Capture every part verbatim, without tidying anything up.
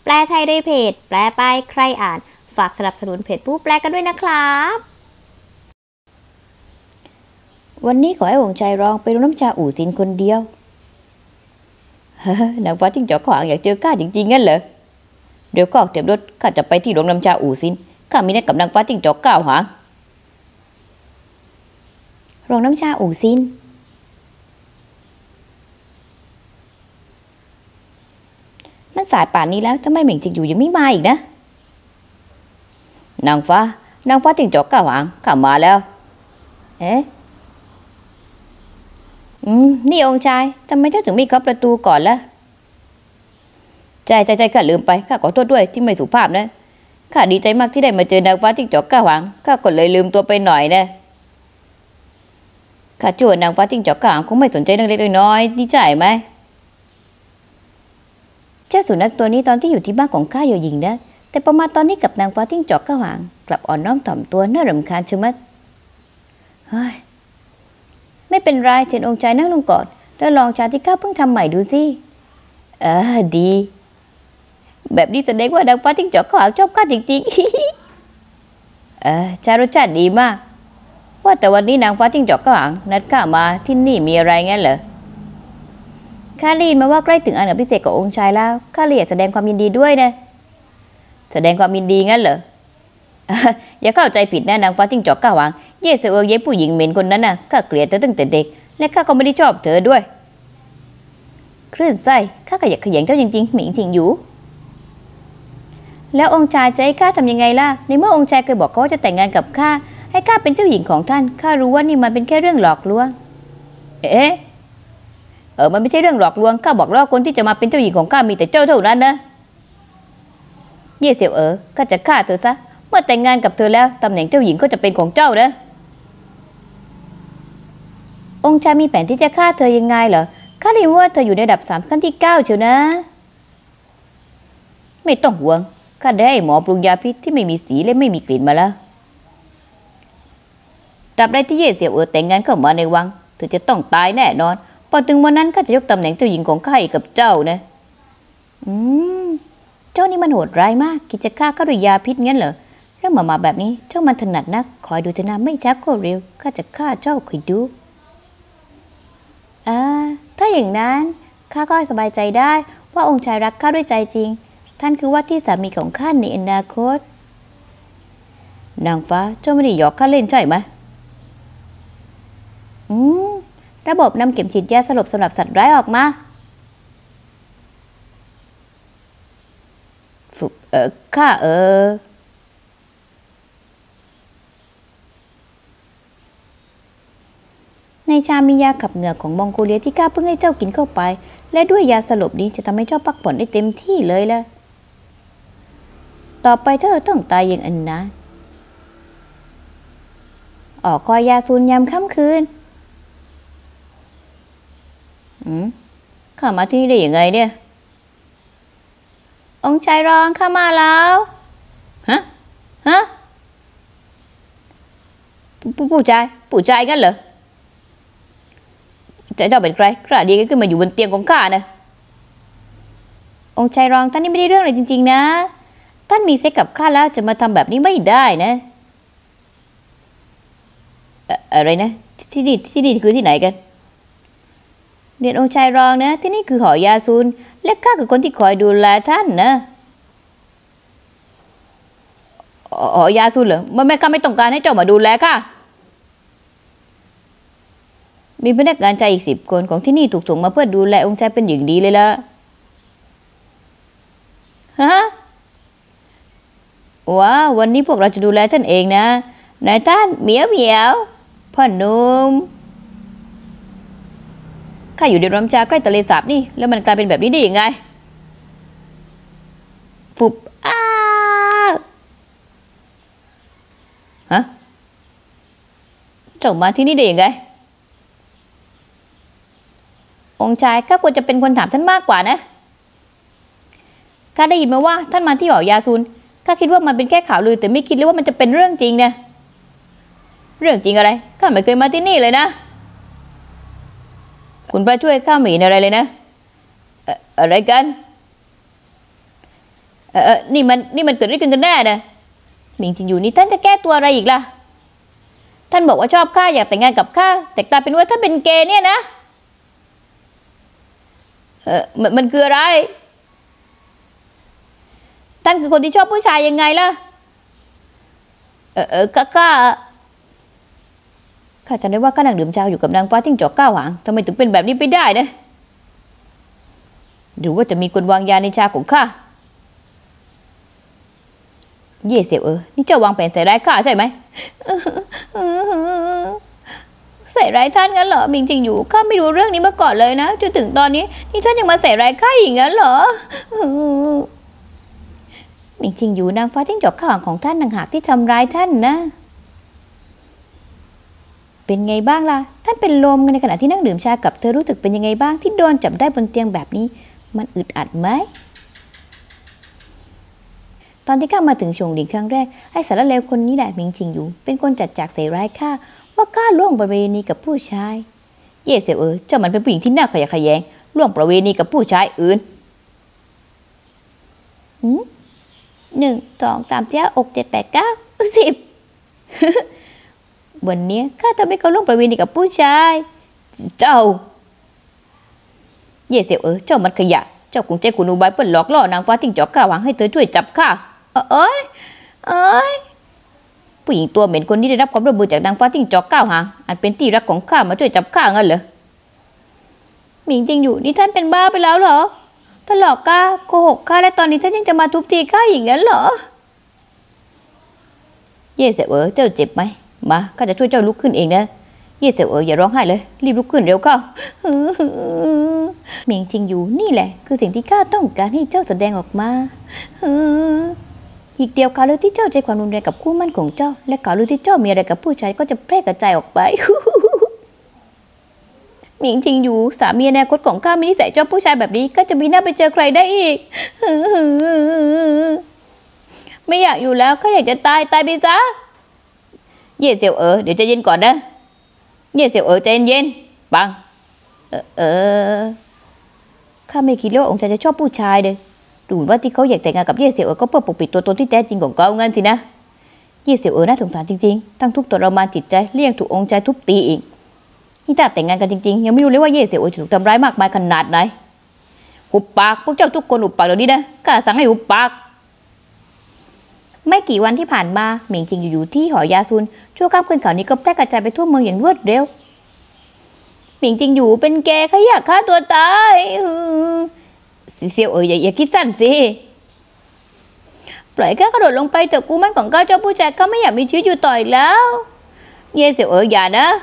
แปลไทยโดยเพจแปลไปใครอ่านฝากสนับสนุนเพจผู้แปลกันด้วยนะครับวันนี้ขอให้องค์ชายรองไปดูน้ำชาอู่ซินคนเดียวเฮ้นางฟ้าจิ้งจอกขวางอยากเจอข้าจริงๆงั้นเหรอเดี๋ยวก็เตรียมรถข้าจะไปที่โรงน้ำชาอู่ซินข้ามีนัดกับนางฟ้าจิ้งจอกก้าวหางโรงน้ำชาอู่ซินมันสายป่านนี้แล้วทำไมเหม่งจิงอยู่ยังไม่มาอีกนะนางฟ้านางฟ้าจิ้งจอกก้าวหางข้ามาแล้วเอ๊ะอืมนี่องค์ชายทำไมเจ้าถึงไม่เคาะประตูก่อนล่ะใจใจใจข้าลืมไปข้าขอโทษด้วยที่ไม่สุภาพนะข้าดีใจมากที่ได้มาเจอนางฟ้าจิ้งจอกก้าวหางข้าก็เลยลืมตัวไปหน่อยนะข้าชั่วนางฟ้าจิ้งจอกก้าวหางคงไม่สนใจเรื่องเล็กน้อยนี่ใช่ไหมเจ้าสุนัขตัวนี้ตอนที่อยู่ที่บ้านของข้าอยู่หญิงนะแต่พอมาตอนนี้กับนางฟ้าจิ้งจอกก้าวหางกลับอ่อนน้อมถ่อมตัวน่ารำคาญชะมัดเฮ้ยไม่เป็นไรเชิญองค์ชายนั่งลงก่อนแล้วลองชาที่ข้าเพิ่งทำใหม่ดูสิเออดีแบบนี้แสดงว่านางฟ้าจิ้งจอกก้าวหางชอบข้าจริงๆเออชารสชาติดีมากว่าแต่วันนี้นางฟ้าจิ้งจอกก้าวหางนัดข้ามาที่นี่มีอะไรงั้นเหรอข้าได้ยินมาว่าใกล้ถึงอันอภิเษกขององค์ชายแล้วข้าเลยอยากแสดงความยินดีด้วยนะแสดงความยินดีงั้นเหรออย่าเข้าใจผิดนะนางฟ้าจิ้งจอกก้าวหางเย่เสือเย่ผู้หญิงเหม็นคนนั้นน่ะข้าเกลียดเธอตั้งแต่เด็กและข้าก็ไม่ได้ชอบเธอด้วยคลื่นไส้ข้าขยักขยงเจ้าจริงๆหมิงจริงอยู่แล้วองค์ชายจะให้ข้าทำยังไงล่ะในเมื่อองค์ชายเคยบอกเขาว่าจะแต่งงานกับข้าให้ข้าเป็นเจ้าหญิงของท่านข้ารู้ว่านี่มันเป็นแค่เรื่องหลอกลวงเอ๊ะเออมันไม่ใช่เรื่องหลอกลวงข้าบอกว่าคนที่จะมาเป็นเจ้าหญิงของข้ามีแต่เจ้าเท่านั้นนะเย่เสี่ยวเอ๋อข้าจะฆ่าเธอซะเมื่อแต่งงานกับเธอแล้วตำแหน่งเจ้าหญิงก็จะเป็นของเจ้านะองค์ชายมีแผนที่จะฆ่าเธอยังไงเหรอข้าได้ยินว่าเธออยู่ในระดับสามขั้นที่เก้าเชียวนะไม่ต้องห่วงข้าได้หมอปรุงยาพิษที่ไม่มีสีและไม่มีกลิ่นมาแล้วตราบใดที่เย่เสี่ยวเอ๋อแต่งงานเข้ามาในวังเธอจะต้องตายแน่นอนพอถึงวันนั้นข้าจะยกตำแหน่งเจ้าหญิงของข้าให้กับเจ้านะอืมเจ้านี่มันโหดร้ายมากคิดจะฆ่าข้าด้วยยาพิษงั้นเหรอเรื่องมาๆแบบนี้เจ้ามันถนัดนักคอยดูเถอะนะไม่ช้าก็เร็วข้าจะฆ่าเจ้าคอยดูอ่าถ้าอย่างนั้นข้าก็สบายใจได้ว่าองค์ชายรักข้าด้วยใจจริงท่านคือว่าที่สามีของข้าในอนาคตนางฟ้าเจ้าไม่ได้หยอกข้าเล่นใช่ไหมอืมระบบนำเข็มฉีดยาสลบสำหรับสัตว์ร้ายออกมาฝึกเออข้าเออในชามียาขับเหงื่อของมองโกเลียที่ข้าเพิ่งให้เจ้ากินเข้าไปและด้วยยาสลบนี้จะทำให้เจ้าพักผ่อนได้เต็มที่เลยล่ะต่อไปเธอต้องตายอย่างอันนะออกคอยยาสูนยามค่ำคืนอืมข้ามาที่นี่ได้ยังไงเนี่ยองค์ชายรองข้ามาแล้วฮะฮะผู้ผู้ชายผู้ชายกันเหรอแต่เจ้าเป็นใครกล้าดีกันขึ้นมาอยู่บนเตียงของข้านะองค์ชายรองท่านนี่ไม่ได้เรื่องเลยจริงๆนะท่านมีเซ็กกับข้าแล้วจะมาทำแบบนี้ไม่ได้นะอะไรนะที่นี่ที่นี่คือที่ไหนกันเรียนองค์ชายรองนะที่นี่คือหอยาซูนและข้าคือคนที่คอยดูแลท่านนะหอยาซูนเหรอมันไม่ข้าไม่ต้องการให้เจ้ามาดูแลข้ามีพนักงานชายอีกสิบคนของที่นี่ถูกส่งมาเพื่อดูแลองค์ชายเป็นอย่างดีเลยล่ะฮะว้าวันนี้พวกเราจะดูแลท่านเองนะนายท่านเหมียวเหมียวพ่อหนุ่มข้าอยู่ในร้านชาใกล้ทะเลสาบนี่แล้วมันกลายเป็นแบบนี้ได้ยังไงฟุบอ้าฮะเจ้ามาที่นี่ได้ยังไงองค์ชายข้าควรจะเป็นคนถามท่านมากกว่านะข้าได้ยินมาว่าท่านมาที่หอยาซูนข้าคิดว่ามันเป็นแค่ข่าวลือแต่ไม่คิดเลยว่ามันจะเป็นเรื่องจริงนะเรื่องจริงอะไรข้าไม่เคยมาที่นี่เลยนะคุณพระช่วยข้าไม่เห็นอะไรเลยนะ อะอะไรกันเออนี่มันนี่มันเกิดอะไรขึ้นกันแน่เนี่ยหมิงจินอยู่นี่ท่านจะแก้ตัวอะไรอีกล่ะท่านบอกว่าชอบข้าอยากแต่งงานกับข้าแต่กลายเป็นว่าท่านเป็นเกย์เนี่ยนะเออมันมันคืออะไรท่านคือคนที่ชอบผู้ชายยังไงล่ะเออเออข้าข้าข้าจำได้ว่าข้านางดื่มชาอยู่กับนางฟ้าจิ้งจอกเก้าหางทำไมถึงเป็นแบบนี้ไปได้นะหรือว่าจะมีคนวางยาในชาของข้าเย่เสี่ยวเออนี่เจ้าวางแผนใส่ร้ายข้าใช่ไหมใส่ร้ายท่านงั้นเหรอมิงจริงอยู่ข้าไม่รู้เรื่องนี้มาก่อนเลยนะจนถึงตอนนี้นี่ท่านยังมาใส่ร้ายข้าอย่างนั้นเหรอมิงจริงอยู่นางฟ้าจิ้งจอกข้าหางของท่านต่างหากที่ทำร้ายท่านนะเป็นไงบ้างล่ะท่านเป็นลมในขณะที่นั่งดื่มชากับเธอรู้สึกเป็นยังไงบ้างที่โดนจับได้บนเตียงแบบนี้มันอึดอัดไหมตอนที่ข้ามาถึงชงหลิงครั้งแรกไอ้สารเลวคนนี้แหละมิงจิงอยู่เป็นคนจัดจากใส่ร้ายข้าว่าข้าล่วงประเวณีกับผู้ชายเย่เสี่ยวเอ๋อเจ้ามันเป็นผู้หญิงที่น่าขยะแขยงล่วงประเวณีกับผู้ชายอื่นหืมหนึ่งสองสามเจ้าอกเจ็ดแปดเก้าสิบวันนี้ข้าทำให้เขาล่วงประเวณีกับผู้ชายเจ้าเย่เสี่ยวเอ๋อเจ้ามันขยะเจ้าคงใจคุณอุบายเปิดหลอกล่อนางฟ้าจิ้งจอกข้าหวังให้เธอช่วยจับข้าเอ้ยเอ้ยผู้หญิงตัวเหม็นคนนี้ได้รับความร่วมมือจากนางฟ้าจิ้งจอกเก้าหางอันเป็นที่รักของข้ามาช่วยจับข้างั้นเหรอหมิงจริงอยู่นี่ท่านเป็นบ้าไปแล้วเหรอท่านหลอกข้าโกหกข้าและตอนนี้ท่านยังจะมาทุบตีข้าอย่างนั้นเหรอเย่เสี่ยวเอ๋อเจ้าเจ็บไหมมาข้าจะช่วยเจ้าลุกขึ้นเองนะเย่เสี่ยวเอ๋ออย่าร้องไห้เลยรีบลุกขึ้นเร็วเข้าหมิงจริงอยู่นี่แหละคือสิ่งที่ข้าต้องการให้เจ้าแสดงออกมาอีกเดียวข่าวลือที่เจ้าใจความรุนแรงกับคู่มั่นของเจ้าและข่าวลือที่เจ้ามีอะไรกับผู้ชายก็จะแพร่กระจายออกไปหมิงจริงอยู่สามีอนาคตของข้ามีนิสัยชอบผู้ชายแบบนี้ก็จะมีหน้าไปเจอใครได้อีกไม่อยากอยู่แล้วข้าอยากจะตายตายไปซะเย่เสี่ยวเอ๋อเดี๋ยวใจเย็นก่อนนะเย่เสี่ยวเอ๋อใจเย็นบังเออเออข้าไม่คิดเลยว่าองค์ชายจะชอบผู้ชายเลยดูว่าที่เขาอยากแต่งงานกับเย่เสี่ยวเอ๋อก็เพื่อปกปิดตัวตนที่แท้จริงของเขางั้นสินะเย่เสี่ยวเอ๋อน่าสงสารจริงๆทั้งทุกทรมานจิตใจเลี่ยงถูกองค์ชายทุบตีอีกนี่ถ้าแต่งงานกันจริงๆยังไม่รู้เลยว่าเย่เสี่ยวเอ๋อถูกทำร้ายมากมายขนาดไหนหุบปากพวกเจ้าทุกคนหุบปากเดี๋ยวนี้นะข้าสั่งให้หุบปากไม่กี่วันที่ผ่านมาหมิงจิงอยู่ที่หอยาซุนชั่วข้ามคืนข่าวนี้ก็แพร่กระจายไปทั่วเมืองอย่างรวดเร็วหมิงจิงอยู่เป็นแกเขาอยากฆ่าตัวตายเสี่ยวเอ๋ยอย่าอย่าคิดสั้นสิปล่อยข้ากระโดดลงไปแต่กูมันของข้าเจ้าผู้ชายเขาไม่อยากมีชีวิตอยู่ต่ออีกแล้วเย่เสี่ยวเอ๋ยอย่านะ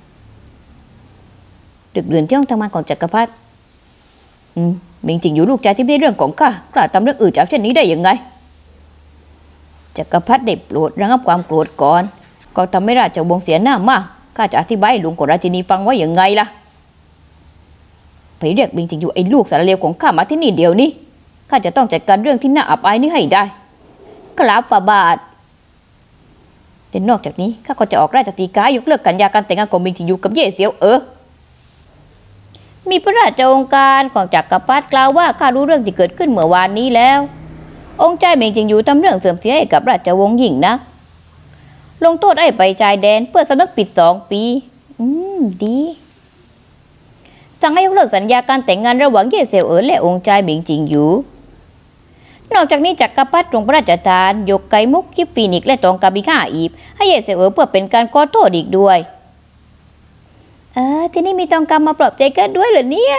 ดึกเดือนที่ห้องทำงานของจักรพรรดิอืมหมิงจิงอยู่ลูกชายที่ไม่ได้เรื่องของข้ากล้าทำเรื่องอื่นจากเช่นนี้ได้ยังไงจักรพรรดิได้โปรดระงับความโกรธก่อนก็ทำให้ราชวงศ์เสียหน้ามากข้าจะอธิบายให้ลุงของราชินีฟังว่าอย่างไงล่ะไปเรียกหมิงจิงอยู่ไอ้ลูกสารเลวของข้ามาที่นี่เดี๋ยวนี้ข้าจะต้องจัดการเรื่องที่น่าอับอายนี้ให้ได้กราบฝ่าบาทแต่นอกจากนี้ข้าก็จะออกราชสีกายกเลิกสัญญาการแต่งงานของหมิงจิงอยู่กับเย่เสี่ยวเอ๋อมีพระราชโองการของจักรพรรดิกล่าวว่าข้ารู้เรื่องที่เกิดขึ้นเมื่อวานนี้แล้วองค์ชายหมิงจิงอยู่ทำเรื่องเสื่อมเสียให้กับราชวงศ์หญิงนะลงโทษให้ไปชายแดนเพื่อสำนึกผิดสองปีอืมดีสั่งให้ยกเลิกสัญญาการแต่งงานระหว่างเย่เสี่ยวเอ๋อและองค์ชายหมิงจิงอยู่นอกจากนี้จักรพรรดิทรงพระราชทานยกไก่มุกกิฟฟีนิกและตองกาบิค่าอีบให้เย่เสี่ยวเอ๋อเพื่อเป็นการขอโทษอีกด้วยเออที่นี่มีตองกามาปลอบใจกันด้วยเหรอเนี่ย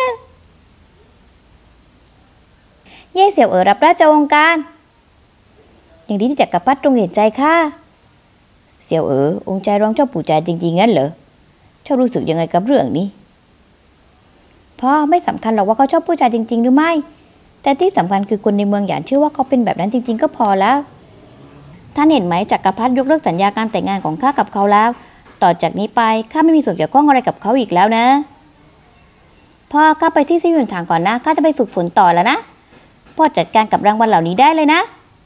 เย่เสี่ยวเอ๋อรับราชองค์การอย่างดีที่จักรพรรดิทรงเห็นใจข้าเสี่ยวเอ๋อองค์ชายร้องชอบปู่ใจจริงๆงั้นเหรอเจ้ารู้สึกยังไงกับเรื่องนี้พ่อไม่สำคัญหรอกว่าเขาชอบผู้ชายจริงๆหรือไม่แต่ที่สำคัญคือคนในเมืองหยานเชื่อว่าเขาเป็นแบบนั้นจริงๆก็พอแล้วท่านเห็นไหมจักรพรรดิยกเลิกสัญญาการแต่งงานของข้ากับเขาแล้วต่อจากนี้ไปข้าไม่มีส่วนเกี่ยวข้องอะไรกับเขาอีกแล้วนะพ่อข้าไปที่ซิยุนถางก่อนนะข้าจะไปฝึกฝนต่อแล้วนะพ่อจัดการกับรางวัลเหล่านี้ได้เลยนะ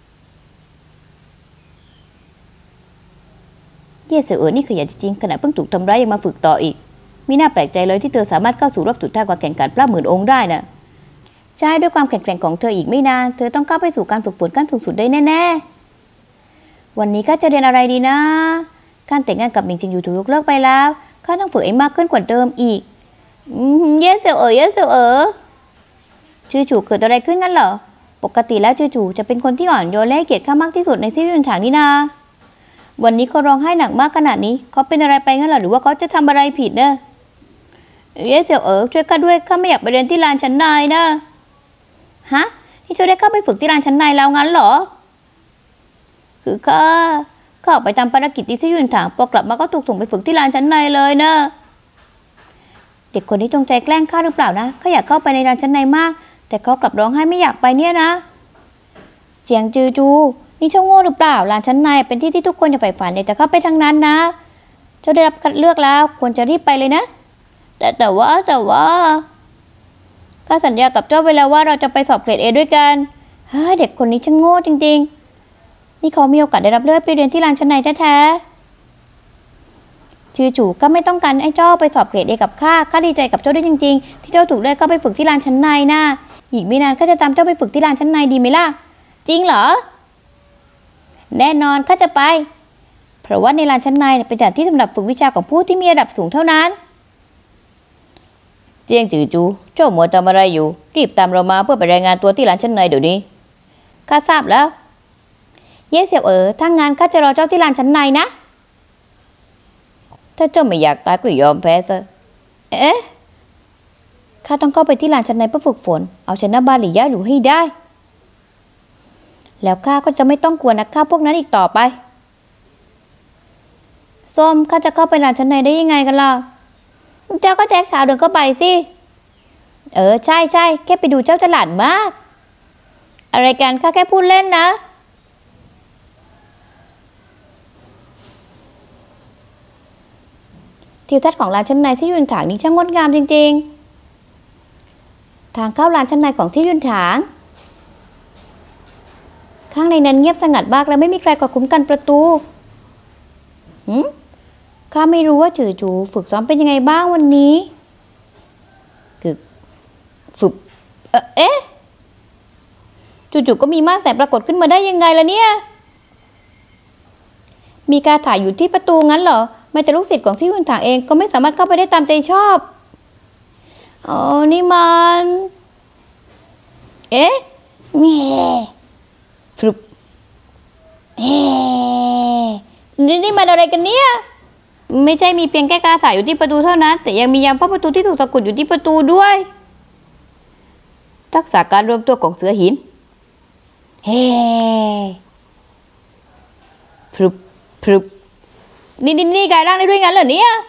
เย่เสี่ยวเอ๋อนี่ขยันจริงๆขณะเพิ่งถูกทำร้ายยังมาฝึกต่ออีกมีน่าแปลกใจเลยที่เธอสามารถเข้าสู่รอบสุดท้ายกว่าแข่งขันปล้ำหมื่นองค์ได้นะใช่ด้วยความแข็งแกร่งของเธออีกไม่นานเธอต้องก้าวไปสู่การฝึกฝนขั้นสูงสุดได้แน่ๆวันนี้ข้าจะเรียนอะไรดีนะการแต่งงานกับหมิงจินอยู่ถูกยกเลิกไปแล้วข้าต้องฝึกให้มากขึ้นกว่าเดิมอีกอืมเย่เสี่ยวเอ๋อเย่เสี่ยวเอ๋อจู่ๆเกิดอะไรขึ้นงั้นเหรอปกติแล้วจู่ๆจะเป็นคนที่อ่อนโยนและให้เกียรติข้ามากที่สุดในซีรีส์ถางนี่นาวันนี้เขาร้องไห้หนักมากขนาดนี้เขาเป็นอะไรไปงั้นเหรอหรือว่าเขาจะทำอะไรผิดนะเย่เสี่ยวเอ๋อช่วยข้าด้วยข้าไม่อยากไปเรียนที่ลานชั้นในนะฮะที่ช่วยได้เข้าไปฝึกที่ลานชั้นในแล้วงั้นเหรอคือข้าข้าออกไปทำภารกิจที่ซีรีส์ถางพอกลับมาก็ถูกส่งไปฝึกที่ลานชั้นในเลยนะเด็กคนนี้จงใจแกล้งข้าหรือเปล่านะข้าอยากเข้าไปในลานชั้นในมากแต่เขากลับร้องไห้ไม่อยากไปเนี่ยนะเจียงจือจูนี่เจ้าโง่หรือเปล่าลานชั้นในเป็นที่ที่ทุกคนจะใฝ่ฝันอยากจะเข้าไปทั้งนั้นนะเจ้าได้รับคัดเลือกแล้วควรจะรีบไปเลยนะแต่แต่ว่าแต่ว่าข้าสัญญากับเจ้าไว้แล้วว่าเราจะไปสอบเกรดเอด้วยกันเฮ้ยเด็กคนนี้ช่างโง่จริงๆนี่เขามีโอกาสได้รับเลือกไปเรียนที่ลานชั้นในแท้ๆจือจูก็ไม่ต้องการให้เจ้าไปสอบเกรดเอกับข้าข้าดีใจกับเจ้าด้วยจริงๆที่เจ้าถูกเลือกเข้าไปฝึกที่ลานชั้นในนะอีกไม่นานข้าจะตามเจ้าไปฝึกที่ลานชั้นในดีไหมล่ะจริงเหรอแน่นอนข้าจะไปเพราะว่าในลานชั้นในเป็นสถานที่สำหรับฝึกวิชาของผู้ที่มีระดับสูงเท่านั้นเจียงจือจูเจ้าหมัวทำอะไรอยู่รีบตามเรามาเพื่อไปรายงานตัวที่ลานชั้นในเดี๋ยวนี้ข้าทราบแล้วเย่เสี่ยวเอ๋อถ้างานข้าจะรอเจ้าที่ลานชั้นในนะถ้าเจ้าไม่อยากตายก็ยอมแพ้ซะเอ๊ะข้าต้องเข้าไปที่ลานชั้นในเพื่อฝึกฝนเอาชนะบาหลี่ย่าอยู่ให้ได้แล้วข้าก็จะไม่ต้องกลัวนักฆ่าพวกนั้นอีกต่อไปส้มข้าจะเข้าไปลานชั้นในได้ยังไงกันล่ะเจ้าก็แจ็คสาวเดินเข้าไปสิเออใช่ใช่แค่ไปดูเจ้าฉลาดมากอะไรกันข้าแค่พูดเล่นนะทิวทัศน์ของลานชั้นในซี่ยุนถางนี้ช่างงดงามจริงๆทางเข้าลานชั้นในของซี่ยุนถางข้างในนั้นเงียบสงัดมากและไม่มีใครคอยคุ้มกันประตูหืมข้าไม่รู้ว่าจือจูฝึกซ้อมเป็นยังไงบ้างวันนี้คือฝึกเอ๊ะเอ๊ะจู่ๆก็มีม่านแสงปรากฏขึ้นมาได้ยังไงล่ะเนี่ยมีการถ่ายอยู่ที่ประตูงั้นเหรอแม้แต่ลูกศิษย์ของซี่ยุนถางเองก็ไม่สามารถเข้าไปได้ตามใจชอบอ๋อนี่มันเอ๊ะแง่ฟลุปเอ๊ะนี่นี่มันอะไรกันเนี่ยไม่ใช่มีเพียงแค่การถ่ายอยู่ที่ประตูเท่านั้นแต่ยังมียามเฝ้าประตูที่ถูกสะกดอยู่ที่ประตูด้วยทักษะการรวมตัวของเสือหินเฮ้พรึบพรึบนี่นี่นี่กลายร่างได้ด้วยงั้นเหรอเนี่ย